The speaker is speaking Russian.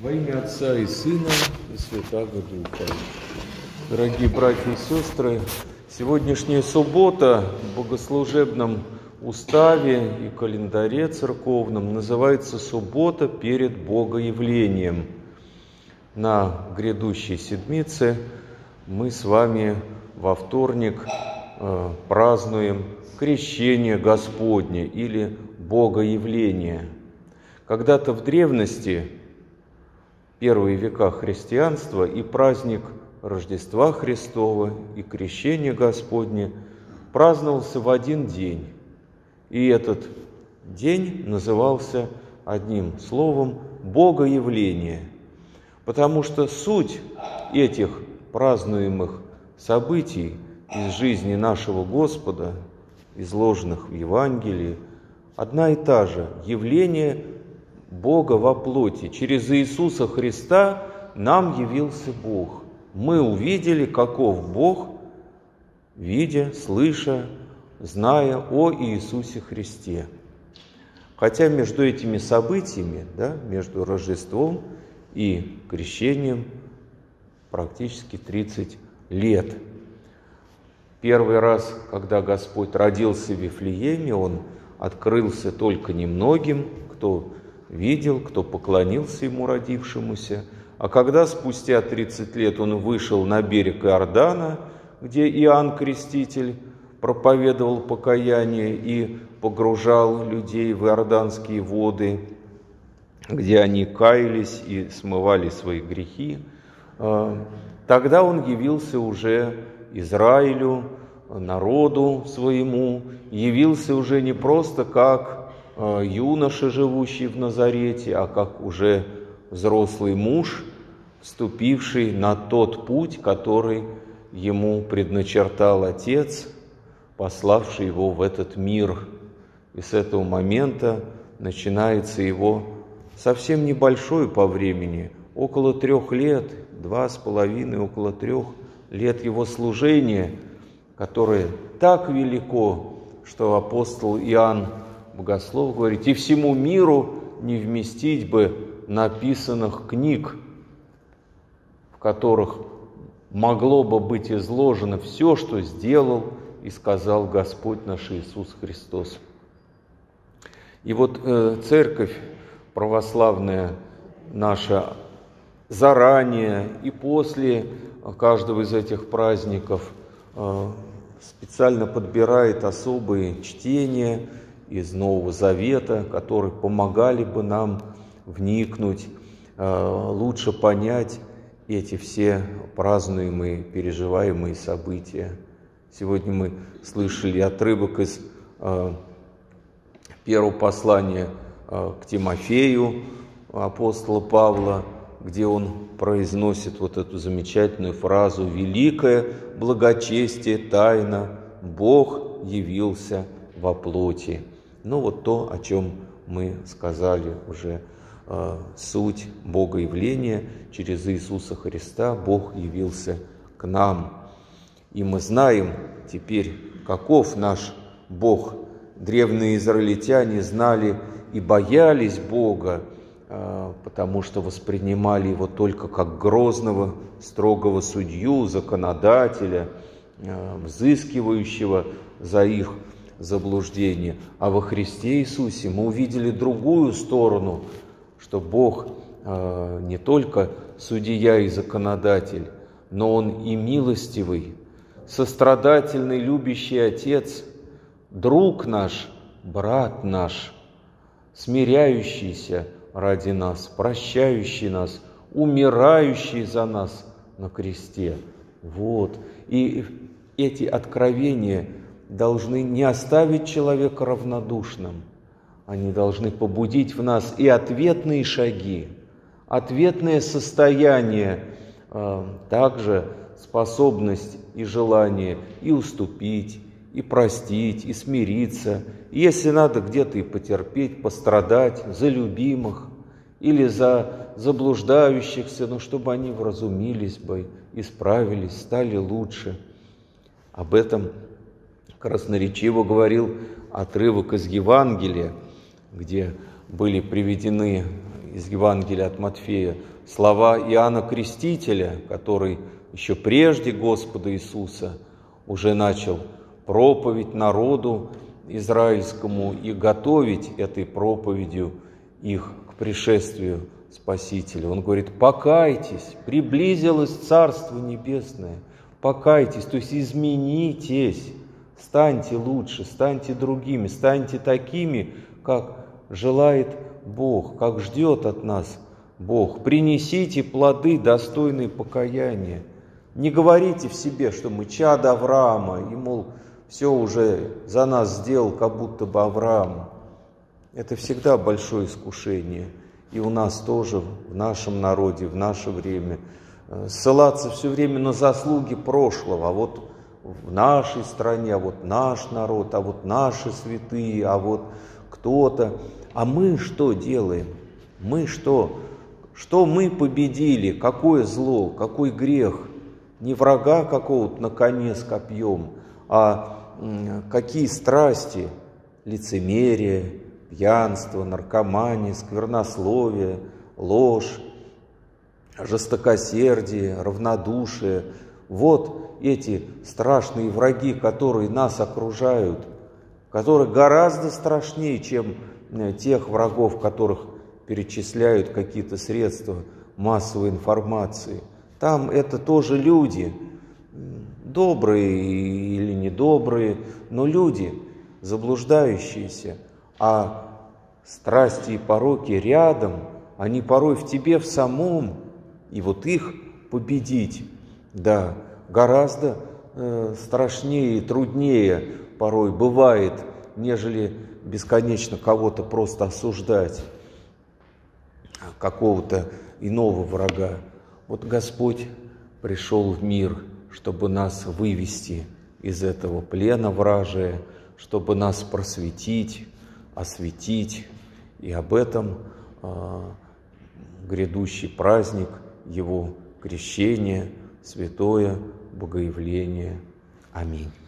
Во имя Отца и Сына и Святаго Духа. Дорогие братья и сестры, сегодняшняя суббота в богослужебном уставе и календаре церковном называется «Суббота перед Богоявлением». На грядущей седмице мы с вами во вторник празднуем Крещение Господне или Богоявление. Когда-то в древности, первые века христианства, и праздник Рождества Христова, и Крещение Господне праздновался в один день. И этот день назывался одним словом «Богоявление», потому что суть этих празднуемых событий из жизни нашего Господа, изложенных в Евангелии, одна и та же – явление Бога во плоти. Через Иисуса Христа нам явился Бог. Мы увидели, каков Бог, видя, слыша, зная о Иисусе Христе. Хотя между этими событиями, между Рождеством и Крещением практически 30 лет. Первый раз, когда Господь родился в Вифлееме, Он открылся только немногим, кто видел, кто поклонился Ему родившемуся. А когда спустя 30 лет Он вышел на берег Иордана, где Иоанн Креститель проповедовал покаяние и погружал людей в иорданские воды, где они каялись и смывали свои грехи, тогда Он явился уже Израилю, народу своему, явился уже не просто как юноша, живущий в Назарете, а как уже взрослый муж, вступивший на тот путь, который ему предначертал Отец, пославший его в этот мир. И с этого момента начинается его совсем небольшой по времени, около 3 лет, 2,5, около 3 лет его служения, которое так велико, что апостол Иоанн Богослов говорит: «И всему миру не вместить бы написанных книг, в которых могло бы быть изложено все, что сделал и сказал Господь наш Иисус Христос». И вот церковь православная наша заранее и после каждого из этих праздников специально подбирает особые чтения из Нового Завета, которые помогали бы нам вникнуть, лучше понять эти все празднуемые, переживаемые события. Сегодня мы слышали отрывок из первого послания к Тимофею апостола Павла, где он произносит вот эту замечательную фразу: «Великое благочестие тайна, Бог явился во плоти». Ну вот то, о чем мы сказали уже, суть Богоявления: через Иисуса Христа Бог явился к нам. И мы знаем теперь, каков наш Бог. Древние израильтяне знали и боялись Бога, потому что воспринимали Его только как грозного, строгого судью, законодателя, взыскивающего за их заблуждение. А во Христе Иисусе мы увидели другую сторону, что Бог не только судья и законодатель, но Он и милостивый, сострадательный, любящий Отец, друг наш, брат наш, смиряющийся ради нас, прощающий нас, умирающий за нас на кресте. Вот. И эти откровения должны не оставить человека равнодушным. Они должны побудить в нас и ответные шаги, ответное состояние, также способность и желание и уступить, и простить, и смириться, и если надо где-то и потерпеть, пострадать за любимых или за заблуждающихся, но чтобы они вразумились бы, исправились, стали лучше. Об этом красноречиво говорил отрывок из Евангелия, где были приведены из Евангелия от Матфея слова Иоанна Крестителя, который еще прежде Господа Иисуса уже начал проповедь народу израильскому и готовить этой проповедью их к пришествию Спасителя. Он говорит: покайтесь, приблизилось Царство Небесное, покайтесь, то есть изменитесь, станьте лучше, станьте другими, станьте такими, как желает Бог, как ждет от нас Бог. Принесите плоды, достойные покаяния. Не говорите в себе, что мы чада Авраама, и, мол, все уже за нас сделал, как будто бы Авраам. Это всегда большое искушение. И у нас тоже, в нашем народе, в наше время, ссылаться все время на заслуги прошлого. А вот в нашей стране, а вот наш народ, а вот наши святые, а вот кто-то. А мы что делаем? Мы что? Что мы победили? Какое зло? Какой грех? Не врага какого-то на коне с копьем, а какие страсти? Лицемерие, пьянство, наркомания, сквернословие, ложь, жестокосердие, равнодушие. Вот эти страшные враги, которые нас окружают, которые гораздо страшнее, чем тех врагов, которых перечисляют какие-то средства массовой информации. Там это тоже люди, добрые или недобрые, но люди, заблуждающиеся. А страсти и пороки рядом, они порой в тебе в самом, и вот их победить, да, гораздо страшнее и труднее порой бывает, нежели бесконечно кого-то просто осуждать, какого-то иного врага. Вот Господь пришел в мир, чтобы нас вывести из этого плена вражия, чтобы нас просветить, осветить. И об этом грядущий праздник Его крещения, святое Богоявление. Аминь.